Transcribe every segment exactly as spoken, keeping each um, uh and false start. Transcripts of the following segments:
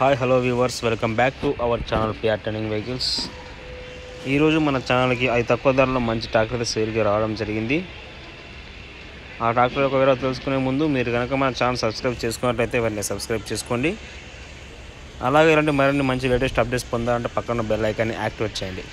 Hi hello viewers, welcome back to our channel PR turning vehicles. ఈరోజు మన ఛానల్కి అతి తక్కువ ధరలో మంచి ట్రాక్టర్ అయితే సేల్కి రావడం జరిగింది. ఆ ట్రాక్టర్ యొక్క వివరాలు తెలుసుకునే ముందు మీరు కనుక మన ఛానల్ సబ్స్క్రైబ్ చేసుకున్నట్లయితే వెంటనే సబ్స్క్రైబ్ చేసుకోండి. అలాగే ఇలాంటి మరిన్ని మంచి లేటెస్ట్ అప్డేట్స్ పొందాలంటే పక్కన బెల్ ఐకాన్ని యాక్టివేట్ చేయండి.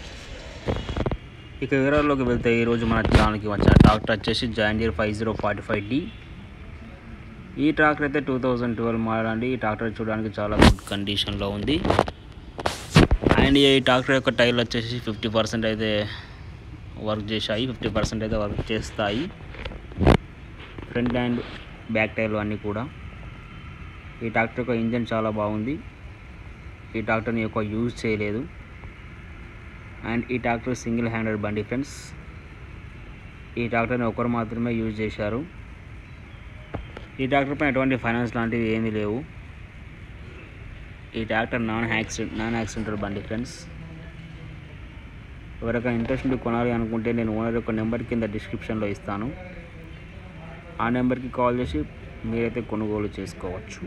ఇక వివరాల్లోకి వెళ్తే ఈరోజు మన ఛానల్కి వచ్చిన ట్రాక్టర్ వచ్చేసి John Deere five zero forty five D. ఈ ట్రాక్టర్ అయితే టూ థౌజండ్ ట్వెల్వ్ మోడల్ అండి. ఈ ట్రాక్టర్ చూడడానికి చాలా గుడ్ కండిషన్లో ఉంది. అండ్ ఈ ట్రాక్టర్ యొక్క టైర్లు వచ్చేసి ఫిఫ్టీ పర్సెంట్ అయితే వర్క్ చేశాయి, ఫిఫ్టీ పర్సెంట్ అయితే వర్క్ చేస్తాయి. ఫ్రంట్ అండ్ బ్యాక్ టైర్లు అన్నీ కూడా. ఈ ట్రాక్టర్ యొక్క ఇంజన్ చాలా బాగుంది. ఈ ట్రాక్టర్ని ఎక్కువ యూజ్ చేయలేదు. అండ్ ఈ ట్రాక్టర్ సింగిల్ హ్యాండెడ్ బండి ఫ్రెండ్స్. ఈ ట్రాక్టర్ని ఒకరు మాత్రమే యూజ్ చేశారు. ఈ ట్రాక్టర్ పైన ఎటువంటి ఫైనాన్స్ లాంటివి ఏమీ లేవు. ఈ tractor non accident non accidental బండి ఫ్రెండ్స్. ఎవరికైనా ఇంట్రెస్ట్ ఉండి కొనాలి అనుకుంటే నేను ఓనర్ యొక్క నెంబర్ కింద డిస్క్రిప్షన్లో ఇస్తాను. ఆ నెంబర్కి కాల్ చేసి మీరైతే కొనుగోలు చేసుకోవచ్చు.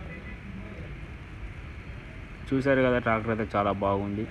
చూసారు కదా, ట్రాక్టర్ అయితే చాలా బాగుంది.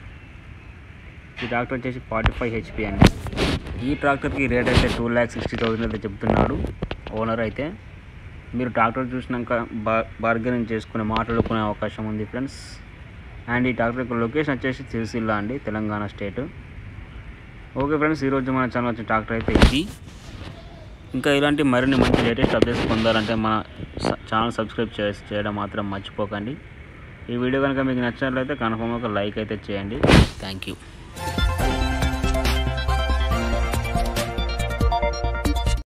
ఈ ట్రాక్టర్ వచ్చేసి ఫార్టీ ఫైవ్ హెచ్పి అండి. ఈ ట్రాక్టర్కి రేట్ అయితే టూ ల్యాక్ సిక్స్టీ థౌసండ్ అయితే చెప్తున్నాడు ఓనర్ అయితే. మీరు ట్రాక్టర్ చూసినాక బా బార్గెనింగ్ చేసుకునే మాట్లాడుకునే అవకాశం ఉంది ఫ్రెండ్స్. అండ్ ఈ ట్రాక్టర్ యొక్క లొకేషన్ వచ్చేసి సిర్సిల్లా అండి, తెలంగాణ స్టేట్. ఓకే ఫ్రెండ్స్, ఈరోజు మన ఛానల్ వచ్చిన ట్రాక్టర్ అయితే ఇది. ఇంకా ఇలాంటి మరిన్ని మంచి లేటెస్ట్ అప్డేట్స్ పొందాలంటే మన ఛానల్ సబ్స్క్రైబ్ చేయడం మాత్రం మర్చిపోకండి. ఈ వీడియో కనుక మీకు నచ్చినట్లయితే కన్ఫర్మ్గా ఒక లైక్ అయితే చేయండి. Thank you.